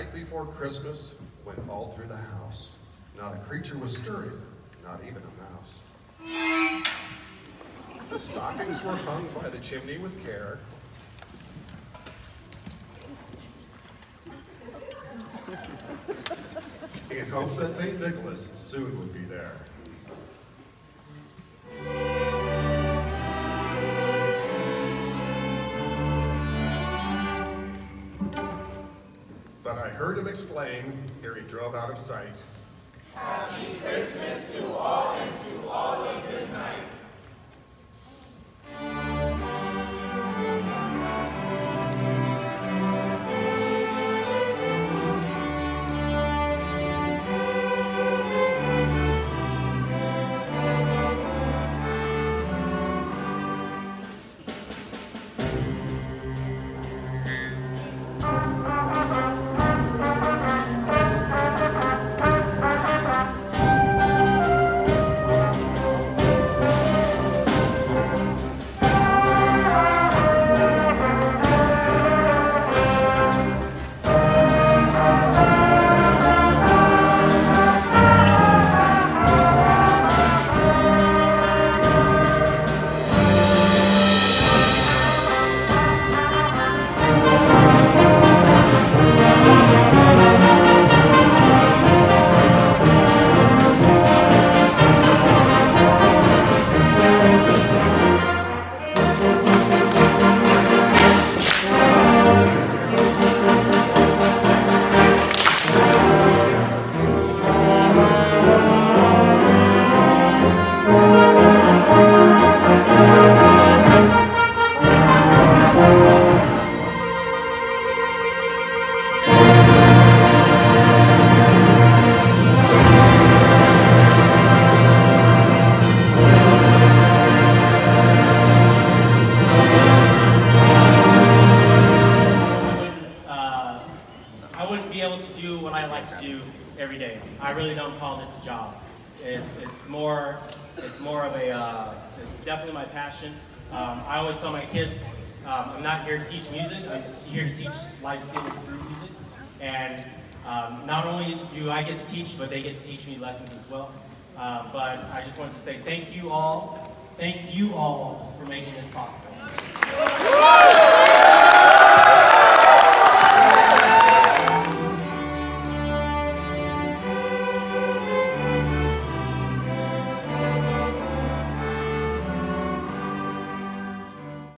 night before Christmas went all through the house. Not a creature was stirring, not even a mouse. The stockings were hung by the chimney with care. In hopes that St. Nicholas soon would be there. But I heard him exclaim, ere he drove out of sight, "Happy Christmas to all, and to all a good night." Definitely my passion. I always tell my kids, I'm not here to teach music, I'm here to teach life skills through music. And not only do I get to teach, but they get to teach me lessons as well. But I just wanted to say thank you all for making this possible.